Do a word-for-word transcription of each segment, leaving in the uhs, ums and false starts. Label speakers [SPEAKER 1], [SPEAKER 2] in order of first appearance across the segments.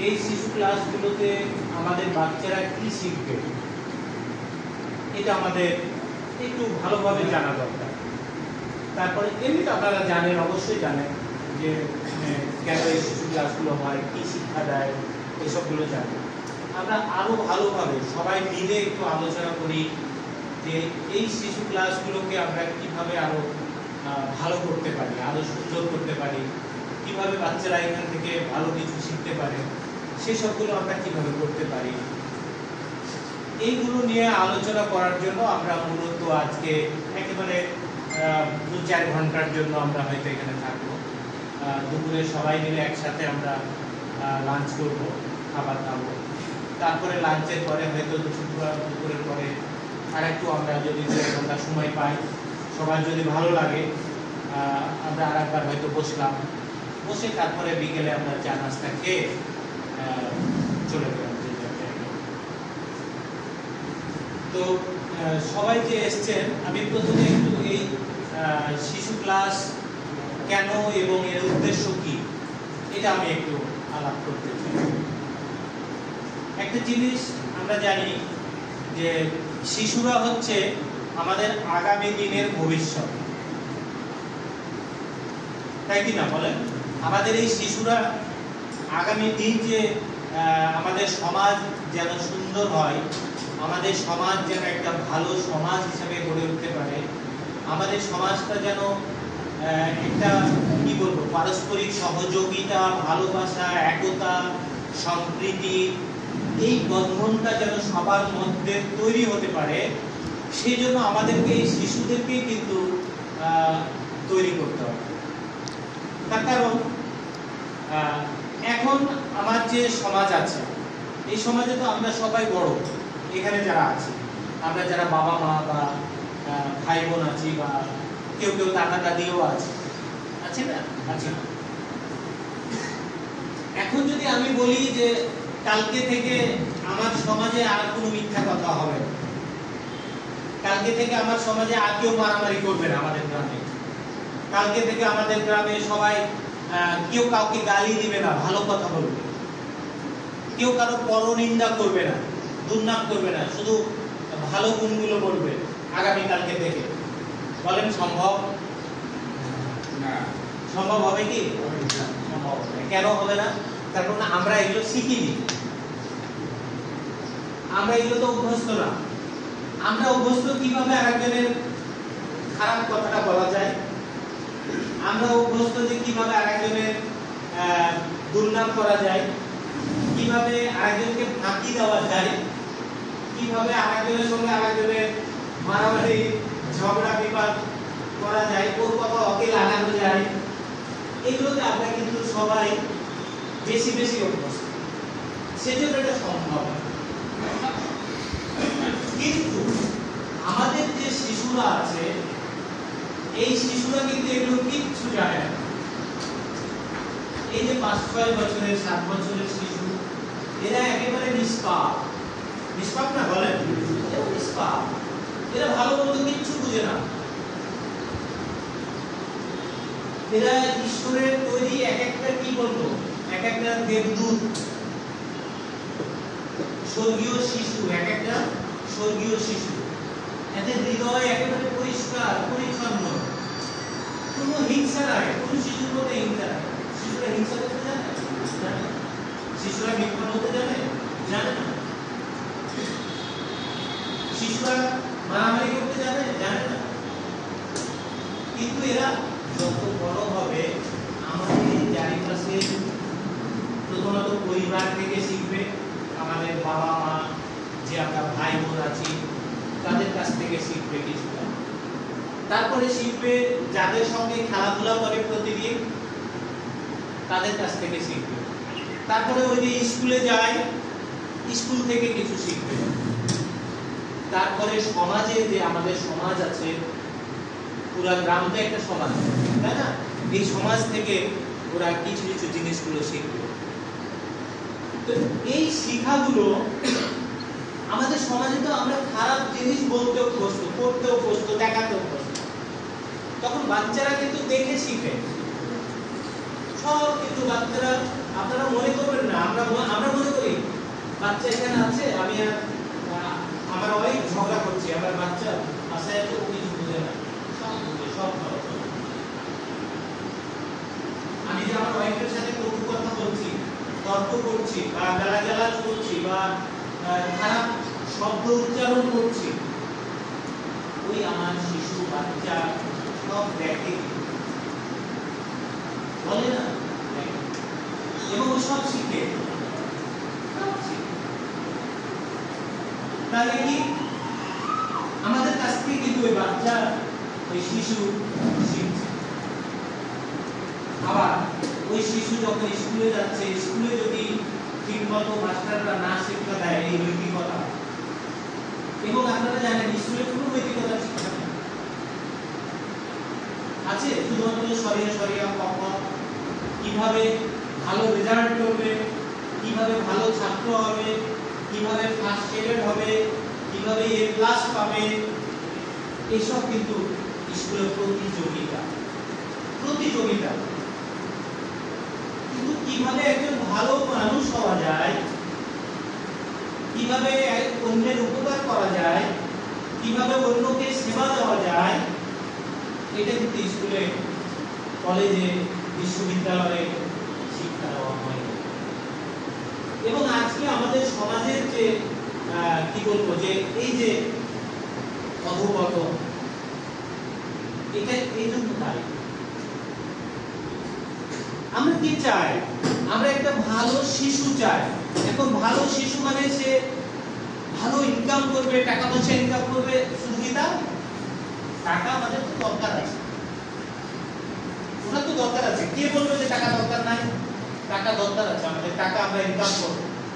[SPEAKER 1] এই শিশু ক্লাসগুলোতে আমাদের বাচ্চারা কি শিখবে এটা আমাদের একটু ভালোভাবে জানা দরকার। তারপরে এমনি তো আপনারা জানেন, অবশ্যই জানেন যে কেন এই শিশু ক্লাসগুলো হয়, কি শিক্ষা দেয়, এসবগুলো জানেন। আমরা আরো ভালোভাবে সবাই মিলে একটু আলোচনা করি যে এই শিশু ক্লাসগুলোকে আমরা কিভাবে আরো ভালো করতে পারি, আরো সুন্দর করতে পারি, কিভাবে বাচ্চারা এখান থেকে ভালো কিছু শিখতে পারে, সেসবগুলো আমরা কিভাবে করতে পারি, এইগুলো নিয়ে আলোচনা করার জন্য আমরা মূলত আজকে একেবারে দু চার ঘন্টার জন্য আমরা হয়তো এখানে থাকবো। দুপুরে সবাই মিলে একসাথে আমরা লাঞ্চ করব, খাবার খাবো। তারপরে লাঞ্চের পরে হয়তো দুপুরের পরে আর একটু আমরা যদি দু এক ঘন্টা সময় পাই, সবার যদি ভালো লাগে আমরা আর একবার হয়তো বসলাম, বসে তারপরে বিকেলে আমরা চা নাস্তা খেয়ে চলে গেলাম। তো সবাই যে এসছেন, আমি প্রথমে একটু এই শিশু ক্লাস কেন এবং এর উদ্দেশ্য কি এটা আমি একটু আলাপ করতে চাই। একটা জিনিস আমরা জানি যে শিশুরা হচ্ছে আমাদের আগামী দিনের ভবিষ্যৎ, তাই কি না বলেন? আমাদের এই শিশুরা আগামী দিন যে আমাদের সমাজ যেন সুন্দর হয়, আমাদের সমাজ যেন একটা ভালো সমাজ হিসেবে গড়ে উঠতে পারে, আমাদের সমাজটা যেন একটা কি বলবো পারস্পরিক সহযোগিতা, ভালোবাসা, একতা, সম্প্রীতি, এই বন্ধনটা যেন সবার মধ্যে তৈরি হতে পারে, সেই জন্য আমাদেরকে এই শিশুদেরকে কিন্তু তৈরি করতে হবে। তার কারণ এখন আমার যে সমাজ আছে, এই সমাজে তো আমরা সবাই বড়, এখানে যারা আছি, আমরা যারা বাবা মা বা ভাই বোন আছি, বা কেউ কেউ দাদা দাদিও আছে, আছে না? আছে। এখন যদি আমি বলি যে কালকে থেকে আমার সমাজে আর কোনো মিথ্যা কথা হবে না, কালকে থেকে আমার সমাজে আর কেউ মারামারি করবে না, আমাদের গ্রামে কালকে থেকে আমাদের গ্রামে সবাই কেউ কাউকে গালি দিবে না, ভালো কথা বলবে, কেউ কারো পরনিন্দা করবে না, দুর্নাম করবে না, শুধু ভালো গুণগুলো বলবে আগামী কালকে থেকে, বলেন সম্ভব? না। সম্ভব হবে কি? সম্ভব হবে। কেন হবে না? তার কারণ আমরা এগুলো শিখিনি, আমরা এগুলো তো অভ্যস্ত না। আমরা অভ্যস্ত কিভাবে আরেকজনের খারাপ কথাটা বলা যায়, আমরা অভ্যস্ত যে কিভাবে আরেকজনের দুর্নাম করা যায়, কিভাবে আরেকজনকে ফাঁকি দেওয়া যায়, কিভাবে আরেকজনের সঙ্গে আরেকজনের মারামারি ঝগড়া বিবাদ করা যায়, ওর কথা ওকে লাগানো যায়, এগুলোতে আমরা কিন্তু সবাই বেশি বেশি অভ্যস্ত, সেজন্য এটা সম্ভব। কিন্তু আমাদের যে শিশুরা আছে, এই শিশুরা কিন্তু এগুলো কিচ্ছু জানে না। এই যে পাঁচ ছয় বছরের সাত বছরের শিশু, এরা একেবারে নিষ্পাপ। নিষ্পাপ না বলেন? নিষ্পাপ। এরা ভালো মন্দ কিচ্ছু বুঝে না। এরা ঈশ্বরের তৈরি এক একটা কি বলবো, এক একটা দেবদূত, স্বর্গীয় শিশু, এক একটা স্বর্গীয় শিশু। এদের হৃদয় একেবারে পরিষ্কার পরিচ্ছন্ন, কোনো হিংসা নাই, কোনো শিশুর মধ্যে হিংসা নাই। শিশুরা হিংসা করতে জানে? শিশুরা মিথ্যা বলতে জানে? জানে না। শিশুরা মারামারি করতে জানে? জানে না। কিন্তু এরা যত বড় হবে, আমাদের চারিপাশে প্রথমত পরিবার থেকে শিখবে, আমাদের বাবা মা, যে আমরা ভাই বোন আছি, তাদের কাছ থেকে শিখবে কিছুটা। তারপরে শিখবে যাদের সঙ্গে খেলাধুলা করে প্রতিদিন, তাদের কাছ থেকে শিখবে। তারপরে ওই যে স্কুলে যায়, স্কুল থেকে কিছু শিখবে। তারপরে সমাজে, যে আমাদের সমাজ আছে, পুরা গ্রামটা একটা সমাজ, তাই না? এই সমাজ থেকে ওরা কিছু কিছু জিনিসগুলো শিখবে। তো এই শিক্ষাগুলো আমাদের সমাজে তো আমরা খারাপ জিনিস বলতে অভ্যস্ত, করতে অভ্যস্ত, দেখাতে অভ্যস্ত। তখন বাচ্চারা কিন্তু দেখে শিখে সব কিছু। বাচ্চারা, আপনারা মনে করবেন না আমরা আমরা মনে করি বাচ্চা এখানে আছে, আমি আর আমার ওয়াইফ ঝগড়া করছি, আমার বাচ্চা বাসায় আছে, ও কিছু বুঝে না, সব বুঝে, সব ভালো। আমি যে আমার ওয়াইফের সাথে কটু কথা বলছি, তর্ক করছি বা গালাগালাজ করছি বা খারাপ শব্দ উচ্চারণ করছি, ওই আমার শিশু বাচ্চা সব দেখে, বলে না, এবং সব শিখে। তাহলে কি আমাদের কাছ থেকে কিন্তু ওই বাচ্চা, ওই শিশু শিখছে। আবার ওই শিশু যখন স্কুলে যাচ্ছে, স্কুলে যদি ঠিকমতো মাস্টাররা না শিক্ষা দেয় এই নৈতিকতা, এবং আপনারা জানেন স্কুলে কোনো নৈতিকতা শিক্ষা নেই আছে, শুধুমাত্র সরিয়া সরিয়া কখন কিভাবে ভালো রেজাল্ট করবে, কিভাবে ভালো ছাত্র হবে, কিভাবে ফার্স্ট গ্রেড হবে, কিভাবে এ প্লাস পাবে, এসব কিন্তু স্কুলের প্রতিযোগিতা প্রতিযোগিতা কিন্তু কিভাবে একজন ভালো মানুষ হওয়া যায়, কিভাবে অন্যের উপকার করা যায়, কিভাবে অন্যকে সেবা দেওয়া যায়, এটা কিন্তু স্কুলে, কলেজে, বিশ্ববিদ্যালয়ে শিক্ষা দেওয়া হয়। এবং আজকে আমাদের সমাজের যে কি বলবো, যে এই যে অধঃপতন, এটা এই জন্য দায়ী। আমরা কি চাই? আমরা একটা ভালো শিশু চাই। এখন ভালো শিশু মানে সে ভালো ইনকাম করবে, টাকা পয়সা ইনকাম করবে, শুধু কি তা? টাকা আমাদের তো দরকার আছে, ওটা তো দরকার আছে। কে বলবে যে টাকা দরকার নাই? টাকা দরকার আছে আমাদের, টাকা আমরা ইনকাম করব,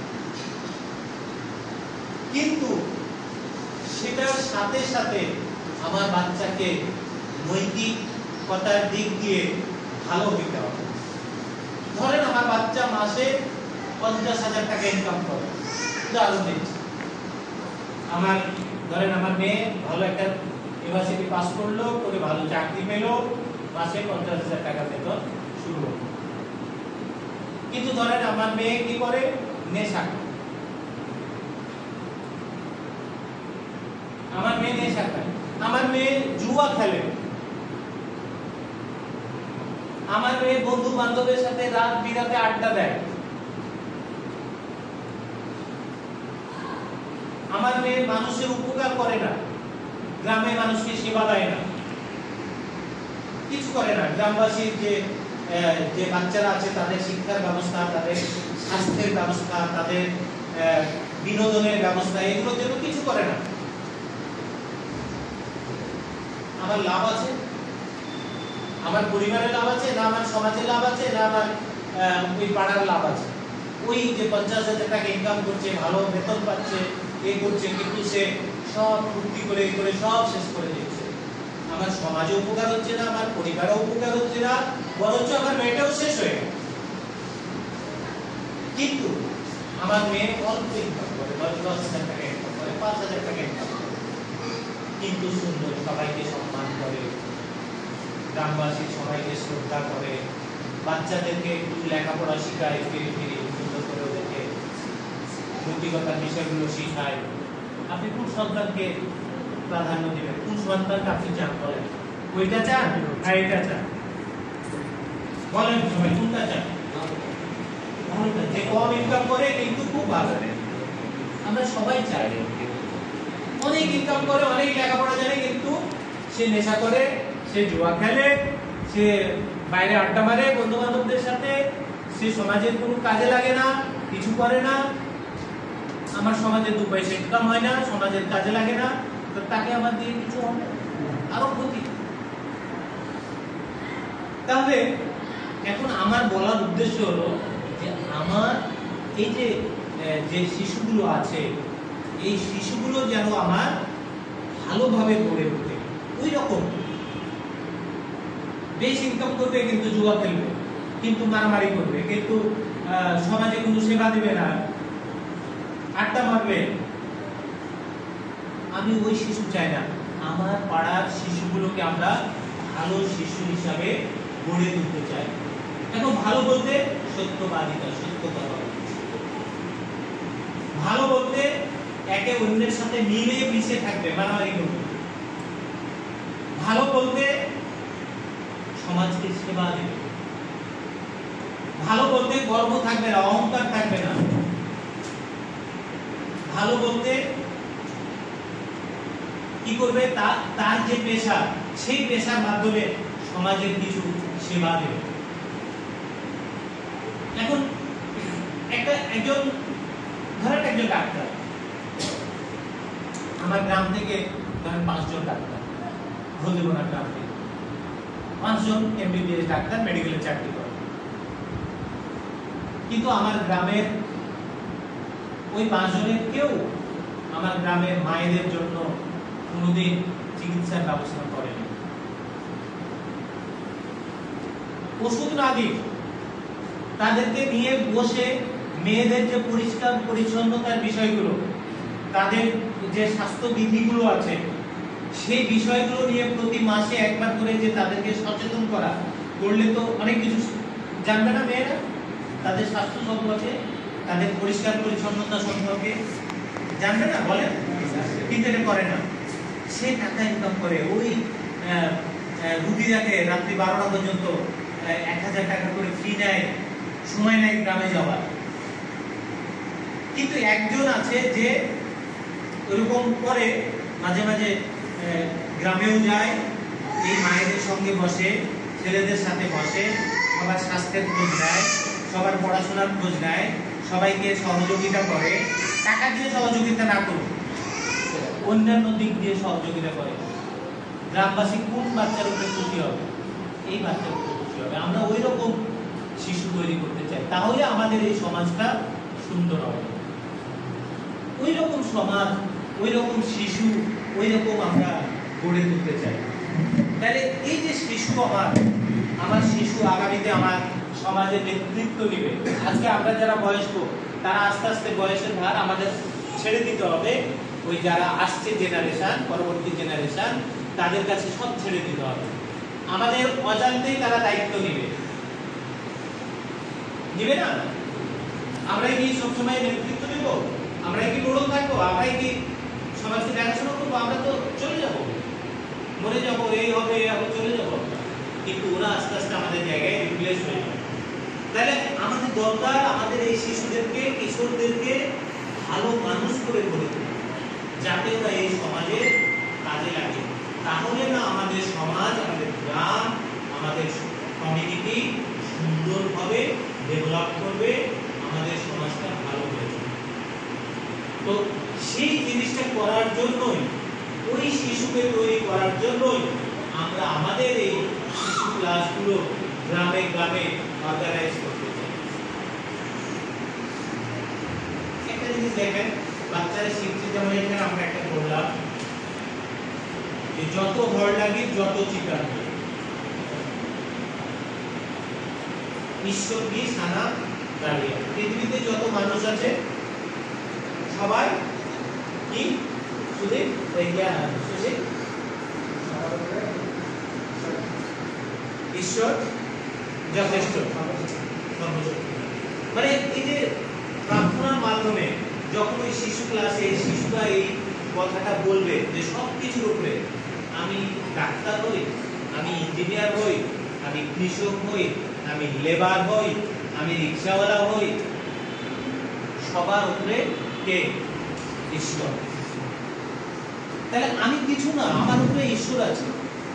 [SPEAKER 1] কিন্তু সেটার সাথে সাথে আমার বাচ্চাকে নৈতিকতার দিক দিয়ে ভালো হইতে হবে। ধরেন আমার বাচ্চা মাসে পঞ্চাশ হাজার টাকা ইনকাম করে, উদাহরণ দিচ্ছি। আমার ধরেন আমার মেয়ে ভালো একটা ইউনিভার্সিটি পাস করলো, করে ভালো চাকরি পেলো, মাসে পঞ্চাশ হাজার টাকা বেতন শুরু হলো। কিন্তু ধরেন আমার মেয়ে কি করে? নেশা করে। আমার মেয়ে নেশা করে, আমার মেয়ে জুয়া খেলে, আমার মেয়ে বন্ধু বান্ধবের সাথে রাত বিরাতে আড্ডা দেয়, আমার মেয়ে মানুষের উপকার করে না, গ্রামে মানুষকে সেবা দেয় না, কিছু করে না। গ্রামবাসীর যে যে বাচ্চারা আছে তাদের শিক্ষার ব্যবস্থা, তাদের স্বাস্থ্যের ব্যবস্থা, তাদের বিনোদনের ব্যবস্থা, এগুলোর জন্য কিছু করে না। আমার লাভ আছে? আমার পরিবারের লাভ আছে না, আমার সমাজের লাভ আছে না, আমার ওই পাড়ার লাভ আছে? ওই যে পঞ্চাশ হাজার টাকা ইনকাম করছে, ভালো বেতন পাচ্ছে, এ করছে, কিন্তু সে সব ফুর্তি করে করে সব শেষ করে দিচ্ছে। আমার সমাজে উপকার হচ্ছে না, আমার পরিবারেও উপকার হচ্ছে না, বরঞ্চ আমার মেয়েটাও শেষ হয়ে গেল। কিন্তু আমার মেয়ে অল্প ইনকাম করে, দশ হাজার টাকা ইনকাম করে, পাঁচ হাজার টাকা ইনকাম করে, কিন্তু সুন্দর, সবাইকে সম্মান করে, গ্রামবাসী সবাইকে শ্রদ্ধা করে, বাচ্চাদেরকে একটু লেখাপড়া শিখায়, ফিরে ফিরে সুন্দর করে ওদেরকে নৈতিকতার বিষয়গুলো শিখায়। আপনি কোন সন্তানকে প্রাধান্য দিবেন? কোন সন্তানকে আপনি চান? বলেন, ওইটা চান আর এটা চান? বলেন সবাই, কোনটা চান? যে কম ইনকাম করে কিন্তু খুব ভালো, আমরা সবাই চাই। অনেক ইনকাম করে, অনেক লেখাপড়া জানে, কিন্তু সে নেশা করে, সে জুয়া খেলে, সে বাইরে আড্ডা মারে বন্ধু বান্ধবদের সাথে, সে সমাজের কোনো কাজে লাগে না, কিছু করে না, আমার সমাজে দু পয়সা ইনকাম হয় না, সমাজের কাজে লাগে না, তো তাকে আমার দিয়ে কিছু হবে, আরো ক্ষতি। তাহলে এখন আমার বলার উদ্দেশ্য হলো যে আমার এই যে যে শিশুগুলো আছে, এই শিশুগুলো যেন আমার ভালোভাবে গড়ে ওঠে। ওই রকম বেশ ইনকাম করবে কিন্তু জুয়া খেলবে, কিন্তু মারামারি করবে, কিন্তু সমাজে কোনো সেবা দিবে না, আড্ডা মারবে, আমি ওই শিশু চাই না। আমার পাড়ার শিশুগুলোকে আমরা ভালো শিশু হিসাবে গড়ে তুলতে চাই। এখন ভালো বলতে সত্যবাদিতা, সত্য কথা, একে অন্যের সাথে মিলে মিশে থাকবে, মারামারি করবে। ভালো বলতে সমাজকে সেবা দেবে, ভালো বলতে গর্ব থাকবে না, অহংকার থাকবে না, ভালো বলতে কি করবে, তার তার যে পেশা সেই পেশার মাধ্যমে সমাজের কিছু সেবা দেবে। এখন একটা একজন ধরেন একজন ডাক্তার, আমার গ্রাম থেকে ধরেন পাঁচজন ডাক্তার, হলদিবনা গ্রাম থেকে পাঁচজন এমবিবিএস ডাক্তার মেডিকেলের চাকরি করে, কিন্তু আমার গ্রামের ওই পাঁচজনের কেউ আমার গ্রামের মায়েদের জন্য কোনোদিন চিকিৎসার ব্যবস্থা করেনি। ওষুধ না দিয়ে তাদেরকে নিয়ে বসে মেয়েদের যে পরিষ্কার পরিচ্ছন্নতার বিষয়গুলো, তাদের যে স্বাস্থ্য বিধিগুলো আছে সেই বিষয়গুলো নিয়ে প্রতি মাসে একবার করে যে তাদেরকে সচেতন করা, করলে তো অনেক কিছু জানবে না মেয়েরা, তাদের স্বাস্থ্য সম্পর্কে, তাদের পরিষ্কার পরিচ্ছন্নতা সম্পর্কে জানবে না, বলেন, কিন্তু এটা করে না। সে টাকা ইনকাম করে, ওই রুগীরাকে রাত্রি বারোটা পর্যন্ত এক হাজার টাকা করে ফি নেয়, সময় নেয় গ্রামে যাওয়ার। কিন্তু একজন আছে যে ওরকম করে, মাঝে মাঝে গ্রামেও যায়, এই মায়েদের সঙ্গে বসে, ছেলেদের সাথে বসে, সবার স্বাস্থ্যের খোঁজ নেয়, সবার পড়াশোনার খোঁজ নেয়, সবাইকে সহযোগিতা করে। টাকা দিয়ে সহযোগিতা না করুন, অন্যান্য দিক দিয়ে সহযোগিতা করে। গ্রামবাসী কোন বাচ্চার উপরে খুশি হবে? এই বাচ্চার উপরে খুশি হবে। আমরা ওই রকম শিশু তৈরি করতে চাই, তাহলে আমাদের এই সমাজটা সুন্দর হবে। ওই রকম সমাজ, ওই রকম শিশু, ওই রকম আমরা গড়ে তুলতে চাই। তাহলে এই যে শিশু, আমার আমার শিশু আগামীতে আমার সমাজের নেতৃত্ব দিবে। আজকে আমরা যারা বয়স্ক, তারা আস্তে আস্তে বয়সের ভার আমাদের ছেড়ে দিতে হবে। ওই যারা আসছে জেনারেশন, পরবর্তী জেনারেশন, তাদের কাছে সব ছেড়ে দিতে হবে। আমাদের অজান্তেই তারা দায়িত্ব নিবে, নিবে না? আমরাই কি সবসময় নেতৃত্ব দেব? আমরাই কি বড় থাকবো? আমরাই কি সমাজকে দেখাশোনা করবো? আমরা তো চলে যাব, মরে যাবো, এই হবে এই হবে, চলে যাবো। কিন্তু ওরা আস্তে আস্তে আমাদের জায়গায় রিপ্লেস হয়ে যাবে। তাহলে আমাদের দরকার আমাদের এই শিশুদেরকে, কিশোরদেরকে ভালো মানুষ করে গড়ে তোলা, যাতে ওরা এই সমাজে কাজে লাগে। তাহলে না আমাদের সমাজ, আমাদের গ্রাম, আমাদের কমিউনিটি সুন্দরভাবে ডেভেলপ করবে, আমাদের সমাজটা ভালো হয়ে যাবে। তো সেই জিনিসটা করার জন্যই, ওই শিশুকে তৈরি করার জন্যই আমরা আমাদের এই শিশু ক্লাসগুলো গ্রামে গ্রামে অর্গানাইজ করতে চাই। একটা জিনিস দেখেন, বাচ্চারা শিখছে, যেমন এখানে আমরা একটা বললাম যে যত ভয় লাগে, যত চিৎকার করে, ঈশ্বর কি সানা দাঁড়িয়ে। পৃথিবীতে যত মানুষ আছে সবাই কি শুধু ঈশ্বর যথেষ্ট, মানে এই যে প্রার্থনার মাধ্যমে যখন ওই শিশু ক্লাসে এই শিশুরা এই কথাটা বলবে যে সব কিছুর উপরে, আমি ডাক্তার হই, আমি ইঞ্জিনিয়ার হই, আমি কৃষক হই, আমি লেবার হই, আমি রিক্সাওয়ালা হই, সবার উপরে কে? ঈশ্বর। তাহলে আমি কিছু না, আমার উপরে ঈশ্বর আছে।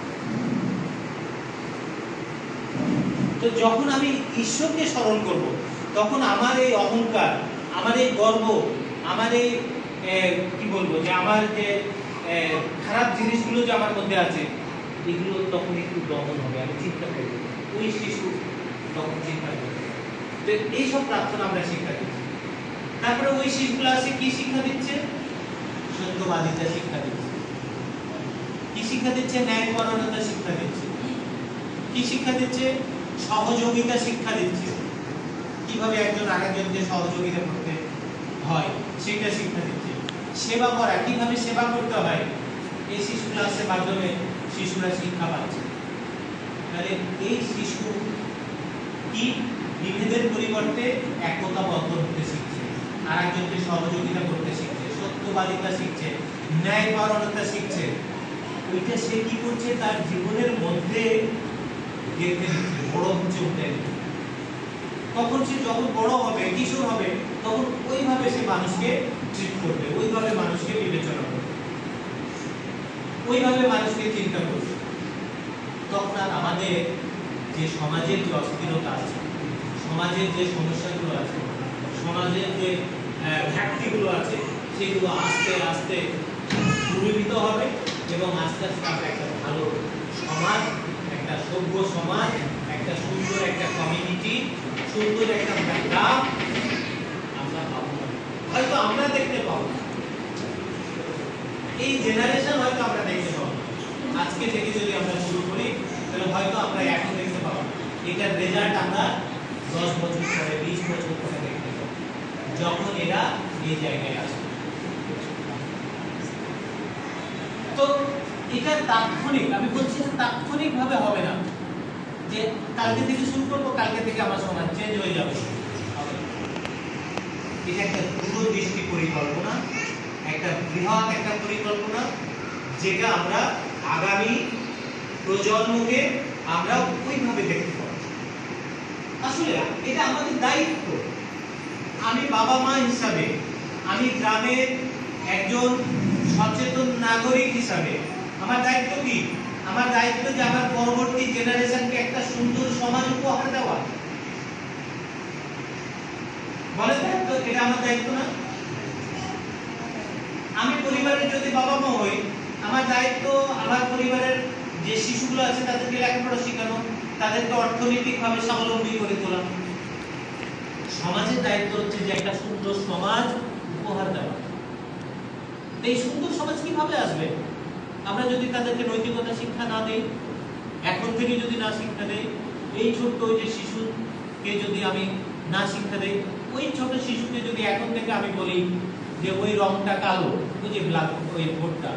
[SPEAKER 1] তো যখন আমি ঈশ্বরকে স্মরণ করব, তখন আমার এই অহংকার, আমার এই গর্ব, আমার এই কি বলবো, যে আমার যে খারাপ জিনিসগুলো যে আমার মধ্যে আছে, এগুলো তখন একটু দমন হবে। আমি চিন্তা করবো, ওই শিশু তখন চিন্তা করবে। তো এইসব প্রার্থনা আমরা শিক্ষা দিচ্ছি। তারপরে ওই শিশু ক্লাসে কি শিক্ষা দিচ্ছে? সত্যবাদিতা শিক্ষা দিচ্ছে। কি শিক্ষা দিচ্ছে? ন্যায়পরায়ণতা শিক্ষা দিচ্ছে। কি শিক্ষা দিচ্ছে? সহযোগিতা শিক্ষা দিচ্ছে। কিভাবে একজন আরেকজনকে সহযোগিতা করতে হয় সেটা শিক্ষা দিচ্ছে। সেবা করা, কিভাবে সেবা করতে হয়, এই শিশু ক্লাসের মাধ্যমে শিশুরা শিক্ষা পাচ্ছে। তাহলে এই শিশু কি বিভেদের পরিবর্তে একতাবদ্ধ হতে শিখছে, আরেকজনকে সহযোগিতা করতে শিখছে, সত্য সত্যবাদিতা শিখছে, ন্যায়পরায়ণতা শিখছে, ওইটা সে কি করছে তার জীবনের মধ্যে গেঁথে দিচ্ছে, বড় হচ্ছে উঠে। তখন সে যখন বড় হবে, কিশোর হবে, তখন ওইভাবে সে মানুষকে ট্রিট করবে, ওইভাবে মানুষকে বিবেচনা করবে, ওইভাবে মানুষকে চিন্তা করবে। তখন আর আমাদের যে সমাজের যে অস্থিরতা আছে, সমাজের যে সমস্যাগুলো আছে, সমাজের যে ঘাটতিগুলো আছে, সেগুলো আস্তে আস্তে দূরীভূত হবে এবং আস্তে আস্তে আমরা একটা ভালো সমাজ, একটা সভ্য সমাজ, একটা সুন্দর একটা কমিউনিটি, সুন্দর একটা গ্রাম আমরা পাবো। হয়তো আমরা দেখতে পাবো, এই জেনারেশন হয়তো আমরা দেখতে পাবো, আজকে থেকে যদি আমরা শুরু করি তাহলে হয়তো আমরা এখন দেখতে পাবো, এটার রেজাল্ট আমরা দশ বছর পরে, বিশ বছর পরে দেখতে পাবো, যখন এরা এই জায়গায় আসবে। তো এটা তাৎক্ষণিক, আমি বলছি যে তাৎক্ষণিক ভাবে হবে না, যে কালকে থেকে শুরু করবো, কালকে থেকে আমার সমাজ চেঞ্জ হয়ে যাবে। এটা একটা দূরদৃষ্টি পরিকল্পনা, একটা বৃহৎ একটা পরিকল্পনা, যেটা আমরা আগামী প্রজন্মকে আমরা ওইভাবে দেখতে পাবো। আসলে এটা আমাদের দায়িত্ব। আমি বাবা মা হিসাবে, আমি গ্রামের একজন সচেতন নাগরিক হিসাবে আমার দায়িত্ব কি? আমার দায়িত্ব যে আমার পরবর্তী জেনারেশনকে একটা সুন্দর সমাজ উপহার দেওয়া। বলে দায়িত্ব, এটা আমার দায়িত্ব না? আমি পরিবারের যদি বাবা মা হই, আমার দায়িত্ব আমার পরিবারের যে শিশুগুলো আছে তাদেরকে লেখাপড়া শেখানো, তাদেরকে অর্থনৈতিকভাবে স্বাবলম্বী করে তোলা। সমাজের দায়িত্ব হচ্ছে যে একটা সুন্দর সমাজ উপহার দেওয়া। এই সুন্দর সমাজ কিভাবে আসবে? আমরা যদি তাদেরকে নৈতিকতা শিক্ষা না দেই, এখন থেকে যদি না শিক্ষা দেই, এই ছোট্ট ওই যে শিশুকে যদি আমি না শিক্ষা দেই, ওই ছোট শিশুকে যদি এখন থেকে আমি বলি যে ওই রংটা কালো, ওই যে ব্ল্যাক, ওই ভোটটা,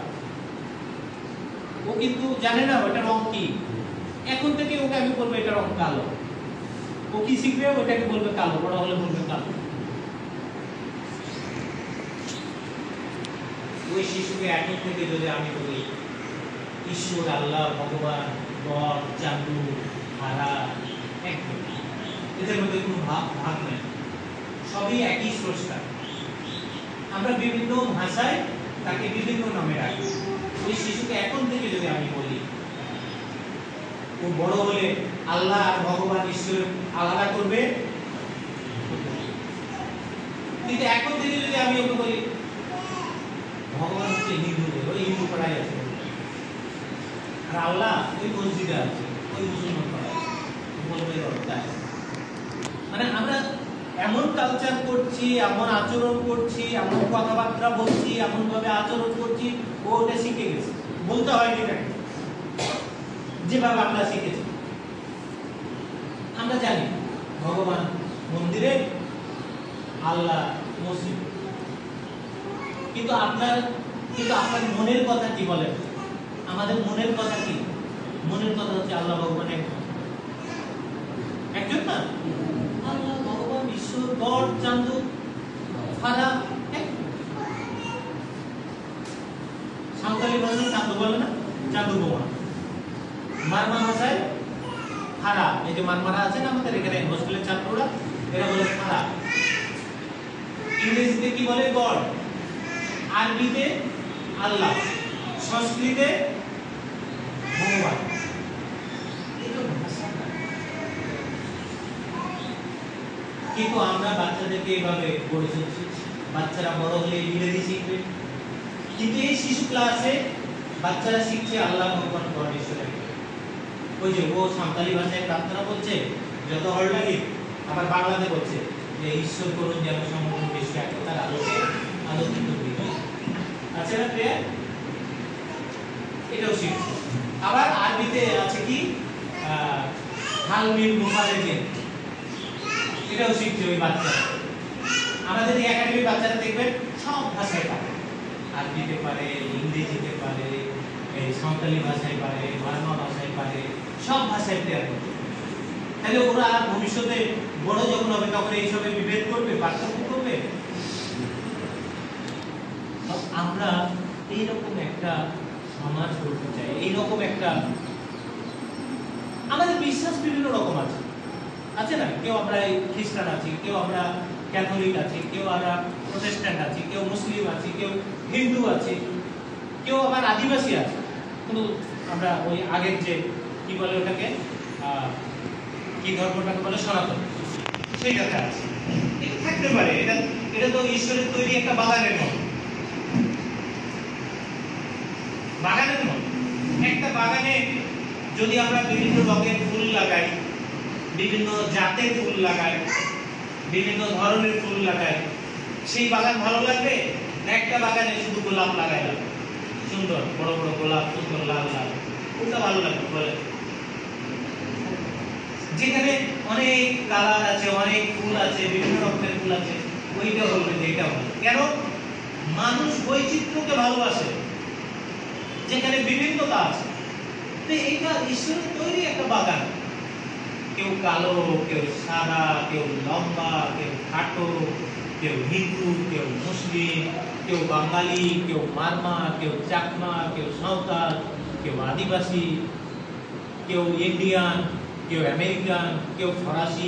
[SPEAKER 1] ও কিন্তু জানে না ওটা রং কি। এখন থেকে ওকে আমি বলবো এটা রং কালো, ও কি শিখবে? ওটাকে বলবে কালো, বড় হলে বলবে কালো। ওই শিশুকে এখন থেকে যদি আমি বলি ঈশ্বর, আল্লাহ, ভগবান, গড, চান্দু, হারা, এক, এদের মধ্যে কোনো ভাব ভাগ নেই, সবই একই স্রষ্টা। আমরা বিভিন্ন ভাষায় তাকে বিভিন্ন নামে রাখি। ওই শিশুকে এখন থেকে যদি আমি বলি, ও বড় হলে আল্লাহ আর ভগবান ঈশ্বর আলাদা করবে, কিন্তু এখন থেকে যদি আমি ওকে বলি ভগবান হচ্ছে হিন্দুদের, ওই হিন্দু পাড়ায় আছে, আর আল্লাহ ওই মসজিদে আছে, ওই মুসলমান পাড়ায়, বলবে তাই। মানে আমরা এমন কালচার করছি, এমন আচরণ করছি, এমন কথাবার্তা বলছি, এমন ভাবে আচরণ করছি, ও ওটা শিখে গেছে। বলতে হয়নি তাকে, যেভাবে আমরা শিখেছি। আমরা জানি ভগবান মন্দিরে, আল্লাহ মসজিদ, কিন্তু আপনার কিন্তু আপনার মনের কথা কি বলেন? আমাদের মনের কথা কি? মনের কথা হচ্ছে আল্লাহ ভগবান একজন, একজন না? আল্লাহ ভগবান ঈশ্বর, গড, চান্দু, ফাদা, সাঁওতালি ভাষায় চান্দু বলে না, চান্দু বোমা। মারমা ভাষায় ফাড়া, এই যে মারমারা আছে না আমাদের এখানে হোস্টেলের ছাত্ররা, এরা বলে ফাড়া। ইংরেজিতে কি বলে? গড। আরবিতে আল্লাহ, সংস্কৃতে ভগবান। কিন্তু আমরা বাচ্চাদেরকে এইভাবে গড়ে তুলছি, বাচ্চারা বড় হলে ইংরেজি শিখবে, কিন্তু এই শিশু ক্লাসে বাচ্চারা শিখছে আল্লাহ ভগবান গড ঈশ্বরের। ওই যে ও সাঁওতালি ভাষায় প্রার্থনা বলছে যত হল লাগে, আবার বাংলাতে বলছে যে ঈশ্বর করুন যেন সমগ্র বিশ্ব একতার আলোকে আলোকিত হয়। আচ্ছা না প্রিয়া? এটাও শিখছে। আবার আরবিতে আছে কি হাল মিল মুফারেজিন, এটাও শিখছে ওই বাচ্চারা। আমাদের এই একাডেমি বাচ্চারা দেখবেন সব ভাষায় পারে, আরবিতে পারে, ইংরেজিতে পারে, এই সাঁওতালি ভাষায় পারে, মারমা ভাষায় পারে, সব ভাষায় প্রেয়ার করবে। তাহলে ওরা ভবিষ্যতে বড় যখন হবে তখন এইসবে বিভেদ করবে, পার্থক্য করবে? এইরকম একটা সমাজ করতে চাই, এইরকম একটা আমাদের বিশ্বাস বিভিন্ন রকম আছে আছে না, কেউ আমরা খ্রিস্টান আছি, কেউ আমরা ক্যাথলিক আছি, কেউ আমরা প্রোটেস্ট্যান্ট আছি, কেউ মুসলিম আছি, কেউ হিন্দু আছে, কেউ আবার আদিবাসী আছে। কিন্তু আমরা ওই আগের যে কি বলে ওটাকে কি ধর্মটাকে বলে সনাতন, সেইটাতে আছে। এটা থাকতে পারে, এটা এটা তো ঈশ্বরের তৈরি একটা বাগানের মতো, বাগানের মতো একটা বাগানে যদি আমরা বিভিন্ন রঙের ফুল লাগাই, বিভিন্ন জাতের ফুল লাগাই, বিভিন্ন ধরনের ফুল লাগাই, সেই বাগান ভালো লাগবে না একটা বাগানে শুধু গোলাপ লাগাইলাম, সুন্দর বড় বড় গোলাপ, সুন্দর লাল লাল, কোনটা ভালো লাগবে বলে? যেখানে অনেক কালার আছে, অনেক ফুল আছে, বিভিন্ন রকমের ফুল আছে, ওইটা বলবে যে এটা ভালো। কেন? মানুষ বৈচিত্র্যকে ভালোবাসে, যেখানে বিভিন্নতা আছে। তো এইটা ঈশ্বরের তৈরি একটা বাগান। কেউ কালো, কেউ সাদা, কেউ লম্বা, কেউ খাটো, কেউ হিন্দু, কেউ মুসলিম, কেউ বাঙালি, কেউ মারমা, কেউ চাকমা, কেউ সাঁওতাল, কেউ আদিবাসী, কেউ ইন্ডিয়ান, কেউ আমেরিকান, কেউ ফরাসি।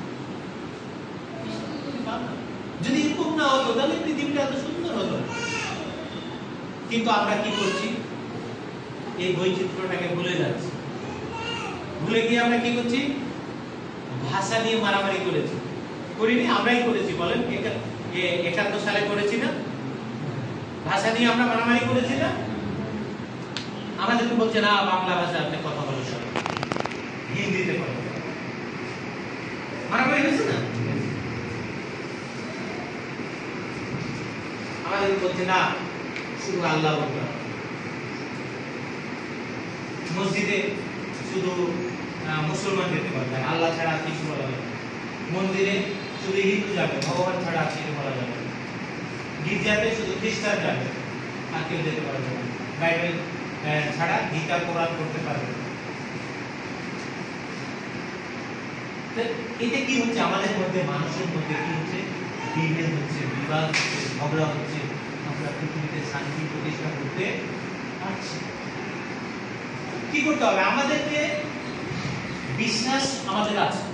[SPEAKER 1] যদি এরকম না হতো তাহলে পৃথিবীটা এত সুন্দর হতো। কিন্তু আমরা কি করছি? এই বৈচিত্র্যটাকে ভুলে যাচ্ছি। ভুলে গিয়ে আমরা কি করছি? ভাষা নিয়ে মারামারি করেছি। করিনি? আমরাই করেছি, বলেন। একাত্তর সালে করেছি না? ভাষা নিয়ে আমরা মারামারি করেছি না? আমাদেরকে বলছে না বাংলা ভাষা আপনি কথা বলেন, হিন্দিতে কথা বলেন। মারামারি হয়েছে না? আমাদের বলছে না শুধু আল্লাহ বলতে হবে, মসজিদে শুধু মুসলমান যেতে পারবে, আল্লাহ ছাড়া কিছু বলা যাবে, মন্দিরে শুধু হিন্দু যাবে, ভগবান ছাড়া কিছু বলা যাবে, গির্জাতে শুধু খ্রিস্টান যাবে, আর কেউ যেতে পারবে না, বাইবেল ছাড়া গীতা কোরআন করতে পারবে না। এতে কি হচ্ছে? আমাদের মধ্যে, মানুষের মধ্যে কি হচ্ছে? বিভেদ হচ্ছে, বিবাদ হচ্ছে, ঝগড়া হচ্ছে। আমরা পৃথিবীতে শান্তি প্রতিষ্ঠা করতে পারছি। কি করতে হবে? আমাদেরকে বিশ্বাস আমাদের আছে,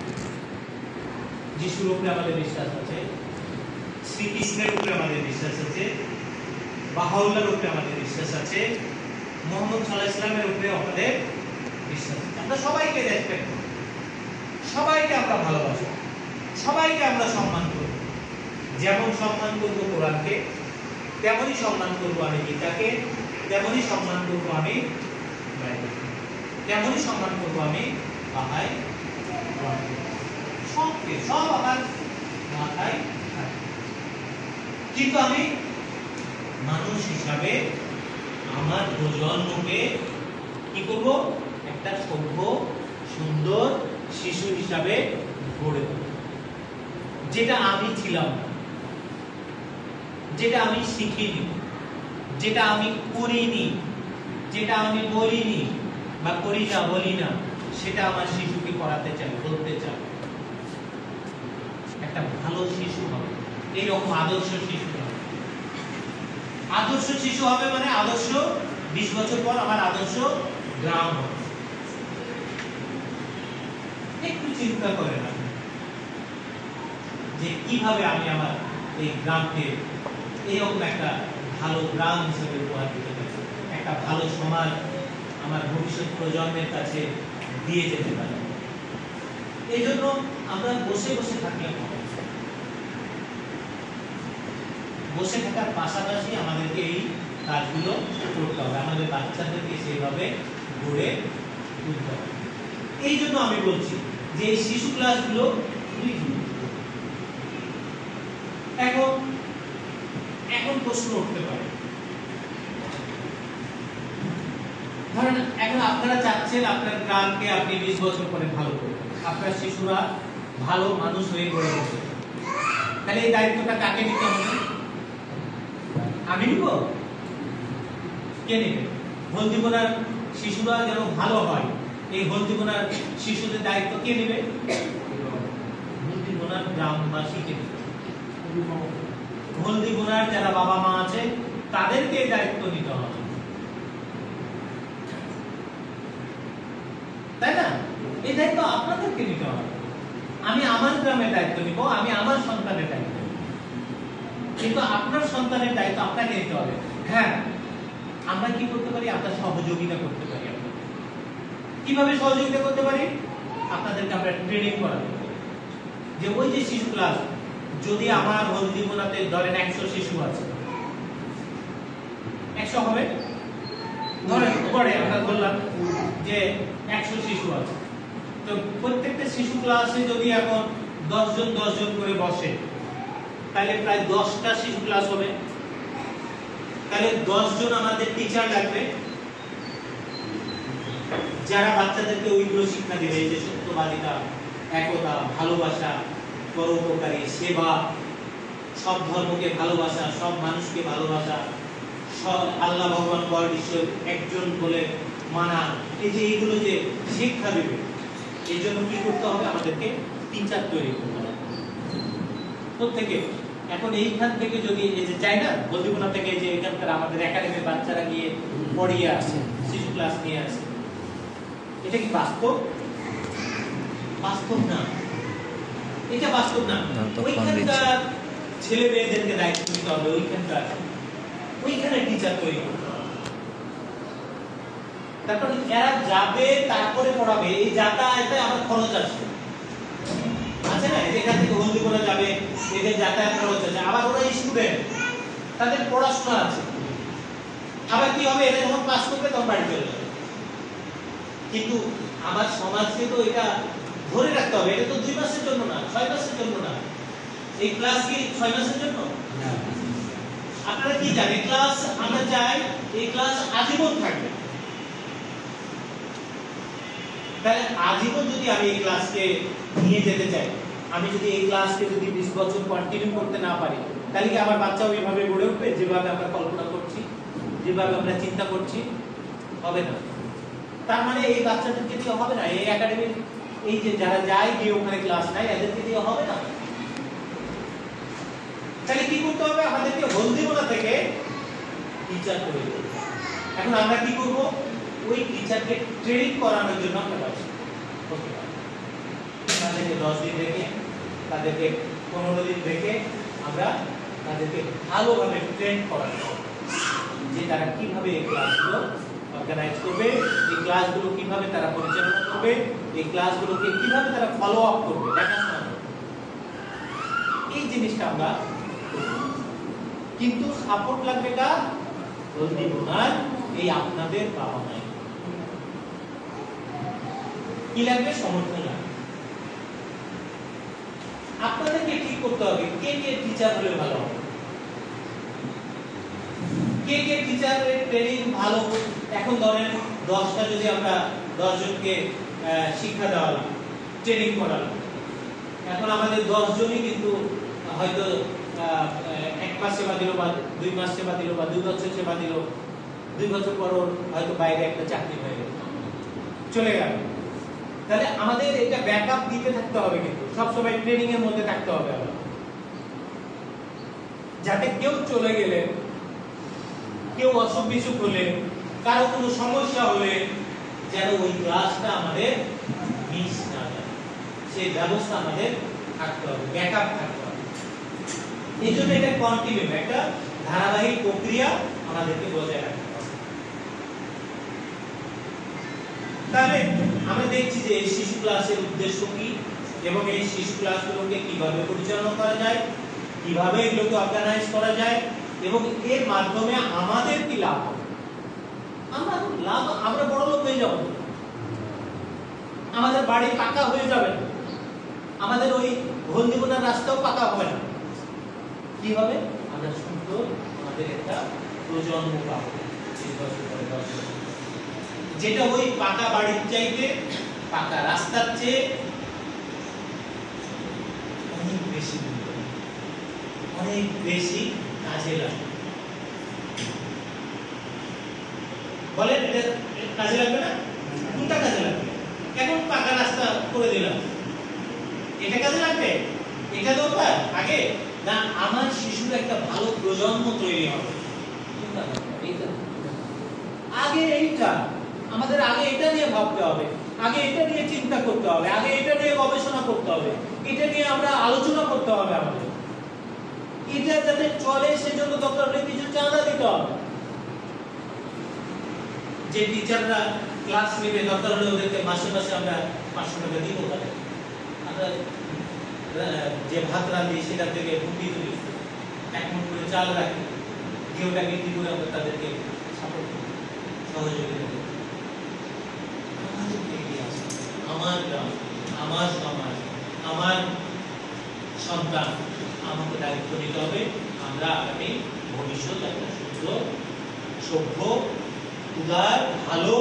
[SPEAKER 1] যিশুর উপরে আমাদের বিশ্বাস আছে, শ্রীকৃষ্ণের উপরে আমাদের বিশ্বাস আছে, বাহাউল্লাহর উপরে আমাদের বিশ্বাস আছে, মুহাম্মদ সাল্লাল্লাহু আলাইহি ওয়াসাল্লামের উপরে আমাদের বিশ্বাস আছে। আমরা সবাইকে রেসপেক্ট করি, সবাইকে আমরা ভালোবাসি, সবাইকে আমরা সম্মান করব। যেমন সম্মান করব কোরআনকে, তেমনই সম্মান করব আমি গীতাকে, তেমনই সম্মান করব আমি বাইবেলকে, তেমনই সম্মান করব আমি বাহাই কোরআনকে। সবকে, সব আমার মাথায় থাকে। কিন্তু আমি মানুষ হিসাবে আমার প্রজন্মকে কি করব? একটা সভ্য সুন্দর শিশু হিসাবে গড়ে তুলব, যেটা আমি ছিলাম না, যেটা আমি শিখিনি, যেটা আমি করিনি, যেটা আমি বলিনি বা করি না, বলি না, সেটা আমার শিশুকে করাতে চাই, বলতে চাই। একটা ভালো শিশু হবে, এইরকম আদর্শ শিশু হবে। আদর্শ শিশু হবে মানে আদর্শ বিশ বছর পর আমার আদর্শ গ্রাম হবে। একটু চিন্তা করেন আপনি যে কিভাবে আমি আমার এই গ্রামকে এরকম একটা ভালো গ্রাম হিসেবে উপহার দিতে পারি, একটা ভালো সমাজ আমার ভবিষ্যৎ প্রজন্মের কাছে দিয়ে যেতে পারি। এই জন্য আমরা বসে বসে থাকলে হবে, বসে থাকার পাশাপাশি আমাদেরকে এই কাজগুলো করতে হবে, আমাদের বাচ্চাদেরকে সেইভাবে গড়ে তুলতে হবে। এই জন্য আমি বলছি যে এই শিশু ক্লাসগুলো খুবই গুরুত্বপূর্ণ। এখন এখন প্রশ্ন উঠতে পারে, ধরেন এখন আপনারা চাচ্ছেন আপনার গ্রামকে আপনি বিশ বছর পরে ভালো করবেন, আপনার শিশুরা ভালো মানুষ হয়ে গড়ে উঠবে, তাহলে এই দায়িত্বটা কাকে নিতে হবে? আমি নিব? কে নেবে? হলদিবোনার শিশুরা যেন ভালো হয়, এই হলদিবোনার শিশুদের দায়িত্ব কে নেবে? হলদিবোনার গ্রামবাসীকে নেবে। হলদিবোনার যারা বাবা মা আছে তাদেরকে দায়িত্ব নিতে হবে, তাই না? এই দায়িত্ব আপনাদেরকে নিতে হবে। আমি আমার গ্রামের দায়িত্ব নিব, আমি আমার সন্তানের দায়িত্ব নিব, কিন্তু আপনার সন্তানের দায়িত্ব আপনাকে নিতে হবে। হ্যাঁ, আমরা কি করতে পারি? আমরা সহযোগিতা করতে পারি। কিভাবে সহযোগিতা করতে পারি? আপনাদেরকে আমরা ট্রেনিং করাতে পারি। যে ওই যে শিশু ক্লাস, যদি আমার হলদিমোনাতে ধরেন একশো শিশু আছে, একশো হবে ধরেন, পরে আমরা বললাম যে একশো শিশু আছে, তো প্রত্যেকটা শিশু ক্লাসে যদি এখন দশ জন দশ জন করে বসে, তাহলে প্রায় দশটা শিশু ক্লাস হবে। তাহলে দশ জন আমাদের টিচার লাগবে, যারা বাচ্চাদেরকে ওইগুলো শিক্ষা দিবে, যে সত্যবাদিতা, একতা, ভালোবাসা, পরোপকারী, সেবা, সব ধর্মকে ভালোবাসা, সব মানুষকে ভালোবাসা, সব আল্লাহ ভগবান গড ঈশ্বর একজন বলে মানা, এই যে এইগুলো যে শিক্ষা দিবে, এই জন্য কি করতে হবে? আমাদেরকে টিচার তৈরি করতে হবে প্রত্যেকে। এখন এইখান থেকে যদি এই যে চাই না হলদিমোনা থেকে, যে এখানকার আমাদের একাডেমির বাচ্চারা গিয়ে পড়িয়ে আসে, শিশু ক্লাস নিয়ে আসে, এটা কি বাস্তব? বাস্তব না, এটা বাস্তব না। ওইখানকার ছেলে মেয়েদেরকে দায়িত্ব নিতে হবে, ওইখানকার ওইখানে টিচার তৈরি করতে হবে। তারপর এরা যাবে, তারপরে পড়াবে, এই যাতায়াতে আমার খরচ আছে, আছে না? এখান থেকে হলদিমোনা যাবে, এদের যাতায়াত খরচ আছে, আবার ওরা স্টুডেন্ট, তাদের পড়াশোনা আছে, আবার কি হবে? এরা যখন পাস করবে তখন বাড়ি চলে যাবে। কিন্তু আমার সমাজকে তো এটা ধরে রাখতে হবে, এটা তো দুই মাসের জন্য না, ছয় মাসের জন্য না। এই ক্লাস কি ছয় মাসের জন্য? আপনারা কি জানেন? ক্লাস আমরা চাই এই ক্লাস আজীবন থাকবে। তাহলে আজীবন যদি আমি এই ক্লাসকে নিয়ে যেতে চাই, আমি যদি এই ক্লাসকে যদি বিশ বছর কন্টিনিউ করতে না পারি, তাহলে কি আমার বাচ্চা ওইভাবে গড়ে উঠবে যেভাবে আমরা কল্পনা করছি, যেভাবে আমরা চিন্তা করছি? হবে না। তার মানে এই বাচ্চাদেরকে দিয়ে হবে না, এই একাডেমির এই যে যারা যায় গিয়ে ওখানে ক্লাস নেয়, এদেরকে দিয়ে হবে না। তাহলে কি করতে হবে? আমাদেরকে হলদিমোনা থেকে টিচার তৈরি করতে হবে। এখন আমরা কি করব? ওই টিচারকে ট্রেনিং করানোর জন্য আমরা কাজ করতে পারি। তাদেরকে দশ দিন রেখে, তাদেরকে পনেরো দিন রেখে আমরা তাদেরকে ভালোভাবে ট্রেন করাতে হবে, যে তারা কিভাবে এই ক্লাসগুলো অর্গানাইজ করবে, এই ক্লাসগুলো কিভাবে তারা পরিচালনা করবে, এই ক্লাসগুলোকে কিভাবে তারা ফলো আপ করবে, দেখাশোনা করবে। এই জিনিসটা আমরা, কিন্তু সাপোর্ট লাগবে কার? হলদিমোনার এই আপনাদের বাবা মায়ের। কি লাগবে? সমর্থন লাগবে। আপনাদেরকে ঠিক করতে হবে কে কে টিচার হলে ভালো হবে, কে কে টিচারের ট্রেনিং ভালো। এখন ধরেন দশটা যদি আমরা দশ জনকে শিক্ষা দেওয়ালাম, ট্রেনিং করালাম, এখন আমাদের দশ জনই কিন্তু হয়তো এক মাস সেবা দিল, বা দুই মাস সেবা দিল, বা দুই বছর সেবা দিল, দুই বছর পর হয়তো বাইরে একটা চাকরি হয়ে গেল, চলে গেল। তাহলে আমাদের এটা ব্যাকআপ দিতে থাকতে হবে, কিন্তু সবসময় ট্রেনিং এর মধ্যে থাকতে হবে আমরা, যাতে কেউ চলে গেলে, কেউ অসুখ বিসুখ হলে, কারো কোনো সমস্যা হলে যেন ওই ক্লাসটা আমাদের মিস না যায়, সেই ব্যবস্থা আমাদের থাকতে হবে, ব্যাকআপ থাকতে হবে। এই জন্য এটা কন্টিনিউ, একটা ধারাবাহিক প্রক্রিয়া আমাদেরকে বজায় রাখতে হবে। তাহলে আমরা দেখছি যে এই শিশু ক্লাসের উদ্দেশ্য কি, এবং এই শিশু ক্লাসগুলোকে কিভাবে পরিচালনা করা যায়, কিভাবে এগুলোকে অর্গানাইজ করা যায়, এবং এর মাধ্যমে আমাদের কি লাভ হবে। আমরা লাভ, আমরা বড় লোক হয়ে যাব, আমাদের বাড়ি পাকা হয়ে যাবে, আমাদের ওই হলদিমোনার রাস্তাও পাকা হবে না। কি হবে? আমরা সুন্দর আমাদের একটা প্রজন্ম পাবো, যেটা ওই পাকা বাড়ির চাইতে, পাকা রাস্তার চেয়ে অনেক বেশি, অনেক বেশি কাজে লাগে। বলেন এটা কাজে লাগবে না? কোনটা কাজে লাগবে? এখন পাকা রাস্তা করে দিলাম, এটা কাজে লাগবে? এটা দরকার আগে না? আমার শিশুর একটা ভালো প্রজন্ম তৈরি হবে, চিন্তা করতে হবে এইটা আগে এইটা আমাদের আগে এটা নিয়ে ভাবতে হবে, আগে এটা নিয়ে চিন্তা করতে হবে, আগে এটা নিয়ে গবেষণা করতে হবে, এটা নিয়ে আমরা আলোচনা করতে হবে। আমাদের এটা যাতে চলে সেজন্য দরকার হলে কিছু চাঁদা দিতে হবে। যে টিচাররা ক্লাস নেবে দরকার হলে ওদেরকে মাসে মাসে আমরা পাঁচশো টাকা দিব। তাহলে আমরা যে ভাত রাঁধি সেটা থেকে ফুটি তুলি, এক মুঠ করে চাল রাখি, দিয়ে ওটাকে কি করে আমরা তাদেরকে সাপোর্ট করি, সহযোগিতা করি। আমার গ্রাম, আমার সমাজ, আমার সন্তান, আমাকে দায়িত্ব নিতে হবে। আমরা আগামী ভবিষ্যৎ একটা সুন্দর, সভ্য, উদার, ভালো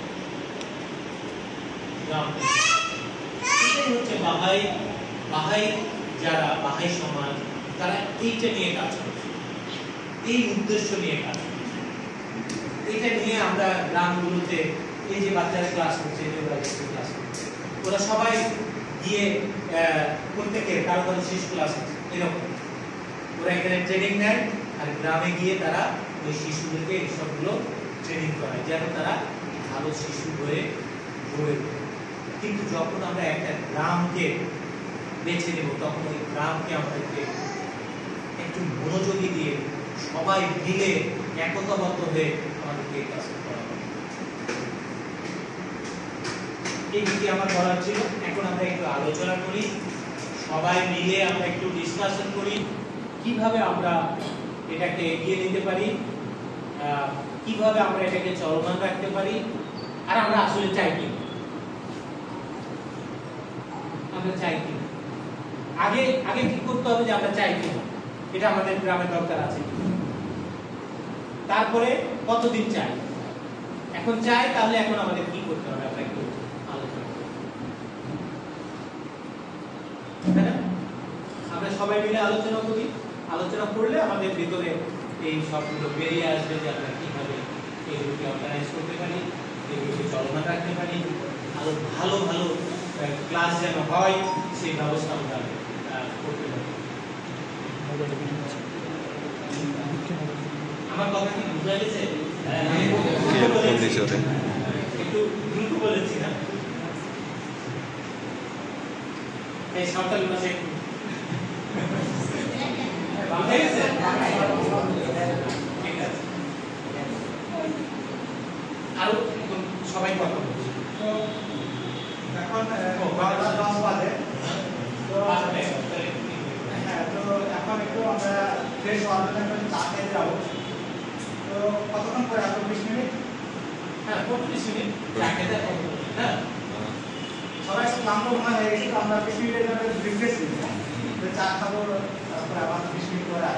[SPEAKER 1] গ্রাম। এটাই হচ্ছে বাহাই বাহাই যারা বাহাই সমাজ তারা এইটা নিয়ে কাজ করছে, এই উদ্দেশ্য নিয়ে কাজ করছে। এটা নিয়ে আমরা গ্রামগুলোতে এই যে বাচ্চারা ক্লাস করছে, ক্লাস করছে, ওরা সবাই গিয়ে প্রত্যেকের কারো কারো শিশু ক্লাস আছে এরকম, ওরা এখানে ট্রেনিং নেয় আর গ্রামে গিয়ে তারা ওই শিশুদেরকে এইসবগুলো ট্রেনিং করায় যেন তারা ভালো শিশু হয়ে গড়ে ওঠে। কিন্তু যখন আমরা একটা গ্রামকে বেছে নেব তখন ওই গ্রামকে আমাদেরকে একটু মনোযোগী দিয়ে সবাই মিলে একতাবদ্ধ হয়ে আমাদেরকে এই কাজটা করা হবে। এই দিকে আমার বলার ছিল। এখন আমরা একটু আলোচনা করি, সবাই মিলে আমরা একটু ডিসকাশন করি কিভাবে আমরা এটাকে এগিয়ে নিতে পারি, কিভাবে আমরা এটাকে চলমান রাখতে পারি, আর আমরা আসলে চাই কি, আমরা চাই কি। আগে আগে ঠিক করতে হবে যে আমরা চাই কি, এটা আমাদের গ্রামের দরকার আছে। তারপরে কতদিন চাই, এখন চাই তাহলে এখন আমাদের কি করতে হবে আমরা একটু আলোচনা করি। আমরা সবাই মিলে আলোচনা করি, আলোচনা করলে আমাদের ভিতরে এই সবগুলো বেরিয়ে আসবে যে আমরা কিভাবে এইগুলোকে অর্গানাইজ করতে পারি, এইগুলোকে চলমান রাখতে পারি, আরো ভালো ভালো ক্লাস যেন হয় সেই ব্যবস্থা আমরা করতে পারি। আমার কথা কি বুঝা গেছে? একটু দ্রুত বলেছি না? এই সাঁওতালি ভাষা একটু বুঝা গেছে? ঠিক আছে, আরো সবাই কথা বলছি।
[SPEAKER 2] এখন বারোটা দশ বাজে, তো হ্যাঁ, তো এখন একটু আমরা ফ্রেশ হওয়ার জন্য এখন চা খেতে যাবো। তো কতক্ষণ পরে আসবো? বিশ মিনিট?
[SPEAKER 1] হ্যাঁ, পঁয়ত্রিশ মিনিট চা খেতে। হ্যাঁ,
[SPEAKER 2] সবাই একটু ক্লান্ত মনে হয়ে গেছে, তো আমরা বিশ মিনিটের জন্য রিফ্রেশ নিই, চা খাবো, তারপরে আবার বিশ মিনিট পরে